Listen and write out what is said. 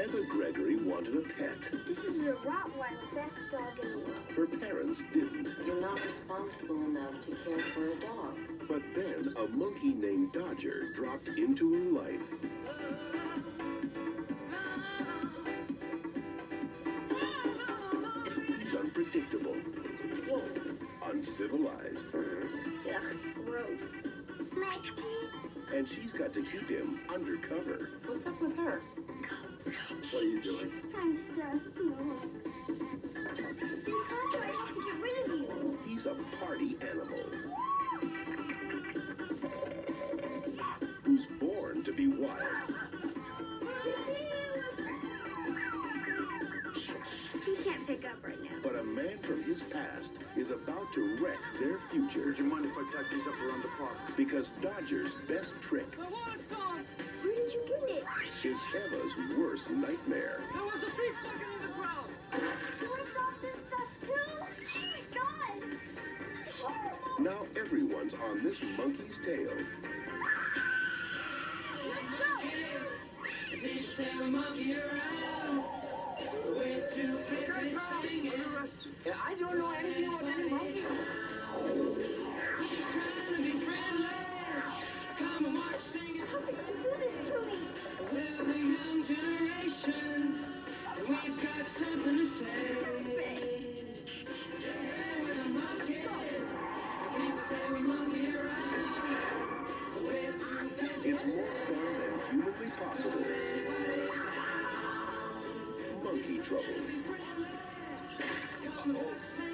Eva Gregory wanted a pet. This is a Rottweiler, best dog in the world. Her parents didn't. You're not responsible enough to care for a dog. But then a monkey named Dodger dropped into her life. He's unpredictable, uncivilized, Ugh, gross. and she's got to keep him undercover. What's up with her? What are you doing? I'm stuck. No. Because I have to get rid of you. He's a party animal who's born to be wild. He can't pick up right now. But a man from his past is about to wreck their future. Would you mind if I tack these up around the park? Because Dodger's best trick The wallet's gone! Where did you get it? is Eva's worst nightmare. There was a thief fucking in the crowd! You want to stop this stuff too? Oh my god! This is horrible! Now everyone's on this monkey's tail. Let's go! People say we monkey around. We're too busy singing. I don't know anything about any monkey. Just trying to be friendly. Come and watch singing. How could you do this to me? We're the young generation, and we've got something to say. Yeah, we're the monkeys. People say we monkey around. We're too busy. It's more fun than humanly possible. Monkey Trouble. Come and